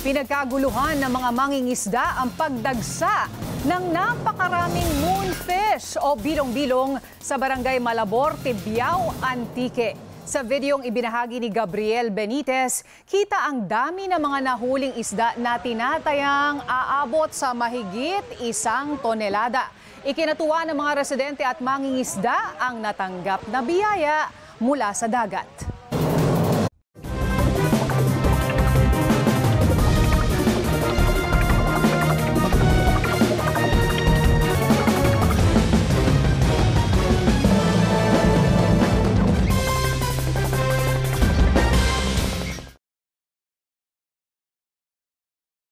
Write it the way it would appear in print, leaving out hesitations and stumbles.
Pinagkaguluhan ng mga mangingisda ang pagdagsa ng napakaraming moonfish o bilong-bilong sa Barangay Malabor, Tibiao, Antique. Sa videong ibinahagi ni Gabriel Benitez, kita ang dami ng mga nahuling isda na tinatayang aabot sa mahigit 1 tonelada. Ikinatuwa ng mga residente at mangingisda ang natanggap na biyaya mula sa dagat.